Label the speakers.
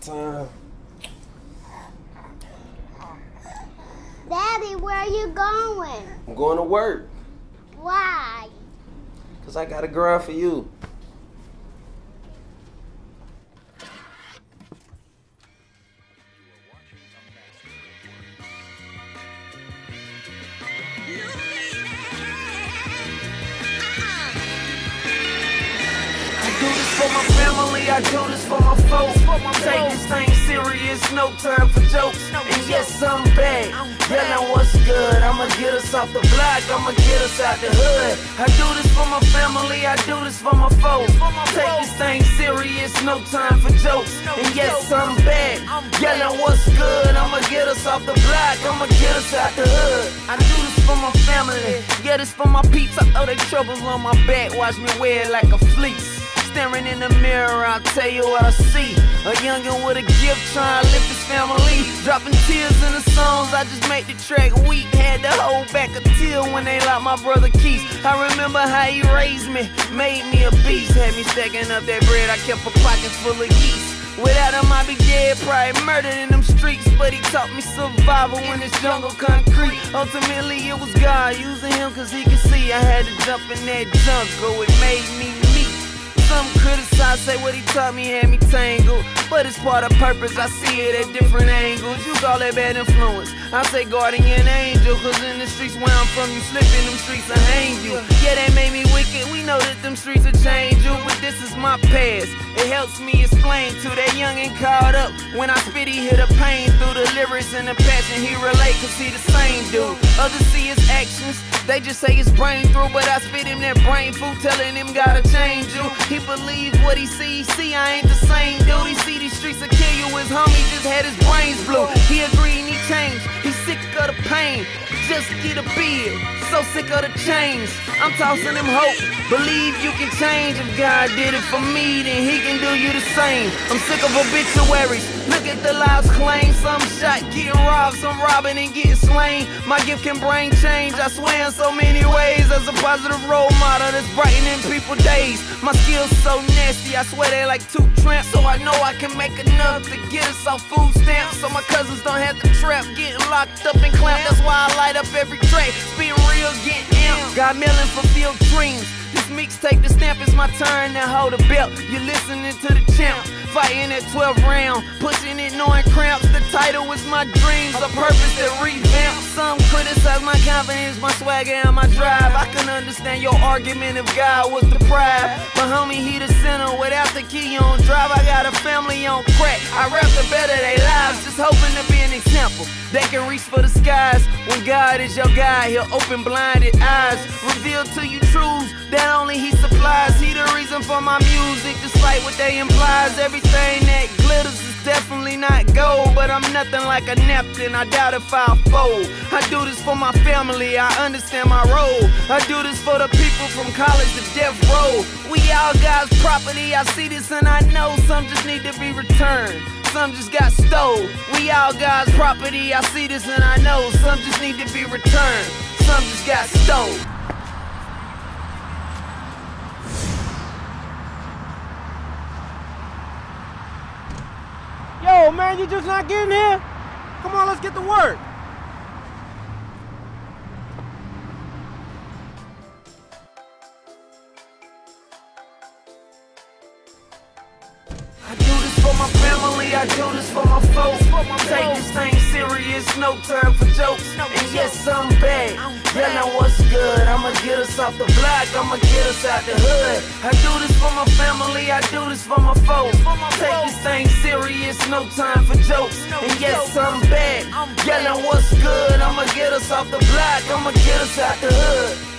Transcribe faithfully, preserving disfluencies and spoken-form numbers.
Speaker 1: time.
Speaker 2: Daddy, where are you going?
Speaker 1: I'm going to work.
Speaker 2: Why?
Speaker 1: Because I got a grind for you.
Speaker 3: I do this for my family, I do this for my folks. Take this thing serious, no time for jokes. And yes, I'm back. Yelling what's good, I'ma get us off the block, I'ma get us out the hood. I do this for my family, I do this for my folks. Take this thing serious, no time for jokes. And yes, I'm back. Yelling what's good, I'ma get us off the block, I'ma get us out the hood. I do this for my family, yeah, this for my peeps. I throw their troubles on my back, watch me wear it like a fleece. Staring in the mirror, I'll tell you what I see. A youngin' with a gift trying to lift his family. Dropping tears in the songs, I just made the track weak. Had to hold back a tear when they locked my brother Keith. I remember how he raised me, made me a beast. Had me stacking up that bread, I kept a pocket full of yeast. Without him I'd be dead, probably murdered in them streets. But he taught me survival in this jungle concrete. Ultimately it was God, using him cause he could see. I had to jump in that jungle, it made me me. Some criticize, say what he taught me had me tangled. But it's part of purpose, I see it at different angles. You call that bad influence, I say guardian angel. Cause in the streets where I'm from, you slip in them streets and hang you. Yeah, they made me wicked, we know that them streets will change you. But this is my past, it helps me explain to that youngin' caught up. When I spit, he hit a pain through the lyrics and the passion. He relate cause he the same dude. Others see his actions, they just say his brain through. But I spit him that brain food, telling him gotta change you. He believe what he see, see I ain't the same dude. He see these streets will kill you, his homie just had his brains blue. He agreed and he changed, he's sick of the pain. Just get a beard, so sick of the chains. I'm tossing him hope, believe you can change. If God did it for me, then he can do you the same. I'm sick of obituaries, look at the lives claimed. Some shot, getting robbed, some robbing and getting slain. My gift can bring change, I swear in so many ways. As a positive role model that's brightening people's days. My skills so nasty, I swear they like two tramps. So I know I can make enough to get us off food stamps. So my cousins don't have to trap, getting locked up and clamped. That's why I light up every track, spitting real, getting amped. Got million fulfilled dreams. This mixtape, the stamp is my turn to hold a belt. You're listening to the champ, fighting at twelve round, pushing it knowing cramps. The title was my dreams, a purpose that revamped. Some criticize my confidence, my swagger and my drive. I can understand your argument if God was deprived, but homie, he the center. Without the key on drive, I got a family on crack. I rap to better their lives, just hoping to be an example. They can reach for the skies. When God is your guide, he'll open blinded eyes, reveal to you truths that only he supplies. He the reason for my music, despite what they implies. Everything that glitters is definitely not gold, but I'm nothing like a napkin, I doubt if I'll fold. I do this for my family, I understand my role. I do this for the people from college to death row. We all God's property, I see this and I know some just need to be returned, some just got stole. We all God's property, I see this and I know some just need to be returned, some just got stole.
Speaker 4: Yo, man, you just not getting here? Come on, let's get to work.
Speaker 3: I do this for my family, I do this for my folks. Take this thing serious, no time for jokes. And yes, I'm back. Yelling what's good, I'ma get us off the block, I'ma get us out the hood. I do this for my family, I do this for my folks. Take this thing serious, no time for jokes. And yes, I'm back. Yelling what's good, I'ma get us off the block, I'ma get us out the hood.